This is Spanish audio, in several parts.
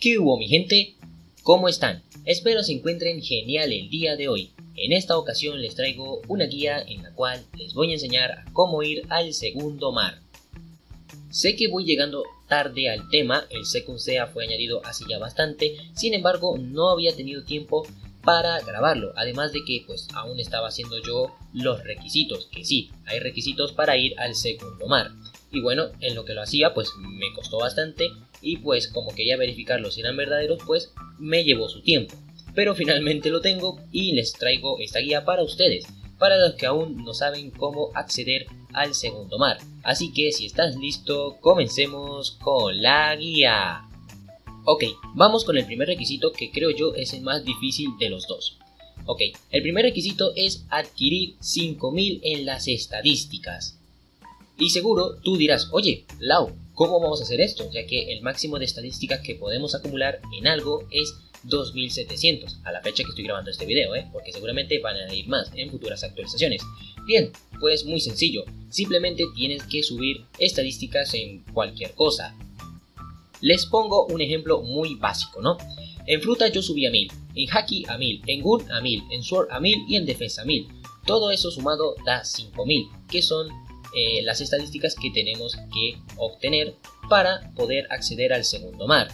¿Qué hubo, mi gente? ¿Cómo están? Espero se encuentren genial el día de hoy. En esta ocasión les traigo una guía en la cual les voy a enseñar a cómo ir al segundo mar. Sé que voy llegando tarde al tema, el Second Sea fue añadido hace ya bastante, sin embargo no había tenido tiempo para grabarlo, además de que pues aún estaba haciendo yo los requisitos, que sí, hay requisitos para ir al segundo mar. Y bueno, en lo que lo hacía pues me costó bastante y pues como quería verificarlos si eran verdaderos pues me llevó su tiempo. Pero finalmente lo tengo y les traigo esta guía para ustedes, para los que aún no saben cómo acceder al segundo mar. Así que si estás listo, comencemos con la guía. Ok, vamos con el primer requisito que creo yo es el más difícil de los dos. Ok, el primer requisito es adquirir 5000 en las estadísticas. Y seguro tú dirás, oye, Lau, ¿cómo vamos a hacer esto? Ya que el máximo de estadísticas que podemos acumular en algo es 2700 a la fecha que estoy grabando este video, porque seguramente van a ir más en futuras actualizaciones. Bien, pues muy sencillo, simplemente tienes que subir estadísticas en cualquier cosa. Les pongo un ejemplo muy básico, ¿no? En fruta yo subí a 1000, en haki a 1000, en gun a 1000, en sword a 1000 y en defensa a 1000. Todo eso sumado da 5000, que son las estadísticas que tenemos que obtener para poder acceder al segundo mar.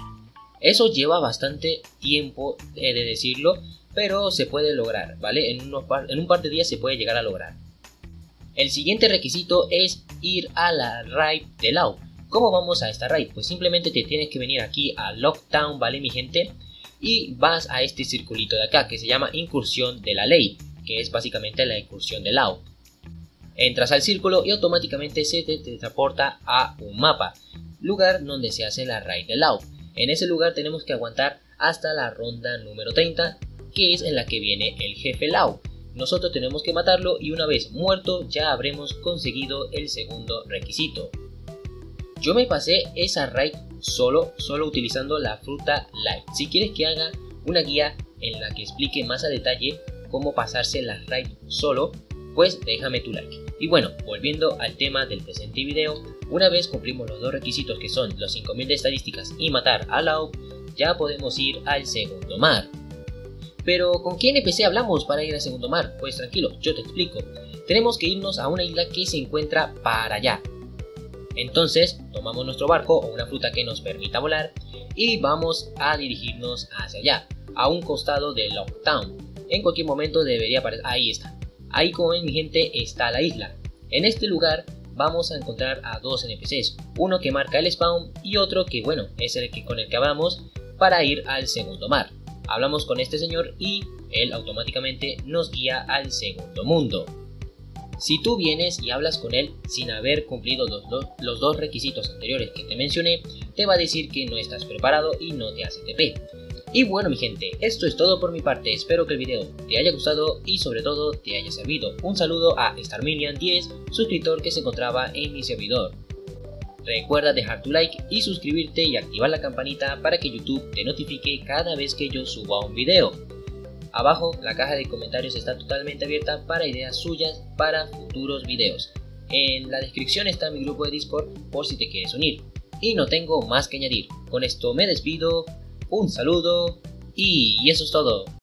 Eso lleva bastante tiempo de decirlo, pero se puede lograr, ¿vale? En un par de días se puede llegar a lograr. El siguiente requisito es ir a la raid de Lau. ¿Cómo vamos a esta raid? Pues simplemente te tienes que venir aquí a Lockdown, ¿vale, mi gente? Y vas a este circulito de acá que se llama Incursión de la Ley, que es básicamente la incursión de Lau. Entras al círculo y automáticamente se te transporta a un mapa, lugar donde se hace la raid de Lau. En ese lugar tenemos que aguantar hasta la ronda número 30, que es en la que viene el jefe Lau. Nosotros tenemos que matarlo y una vez muerto ya habremos conseguido el segundo requisito. Yo me pasé esa raid solo utilizando la fruta light. Si quieres que haga una guía en la que explique más a detalle cómo pasarse la raid solo, pues déjame tu like. Y bueno, volviendo al tema del presente video, una vez cumplimos los dos requisitos que son los 5000 de estadísticas y matar a Lau, ya podemos ir al segundo mar. Pero ¿con qué NPC hablamos para ir al segundo mar? Pues tranquilo, yo te explico. Tenemos que irnos a una isla que se encuentra para allá. Entonces tomamos nuestro barco o una fruta que nos permita volar y vamos a dirigirnos hacia allá, a un costado de Lockdown. En cualquier momento debería aparecer, ahí está. Ahí, como ven, mi gente, está la isla. En este lugar vamos a encontrar a dos NPCs, uno que marca el spawn y otro que, bueno, es el que con el que hablamos para ir al segundo mar. Hablamos con este señor y él automáticamente nos guía al segundo mundo. Si tú vienes y hablas con él sin haber cumplido los dos requisitos anteriores que te mencioné, te va a decir que no estás preparado y no te hace TP. Y bueno, mi gente, esto es todo por mi parte, espero que el video te haya gustado y sobre todo te haya servido. Un saludo a Starminian10, suscriptor que se encontraba en mi servidor. Recuerda dejar tu like y suscribirte y activar la campanita para que YouTube te notifique cada vez que yo suba un video. Abajo la caja de comentarios está totalmente abierta para ideas suyas para futuros videos. En la descripción está mi grupo de Discord por si te quieres unir. Y no tengo más que añadir, con esto me despido. Un saludo y eso es todo.